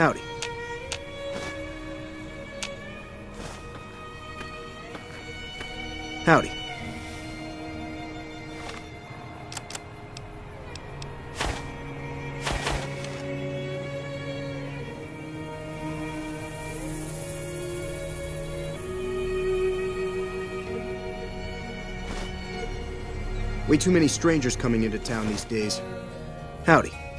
Howdy. Howdy. Way too many strangers coming into town these days. Howdy.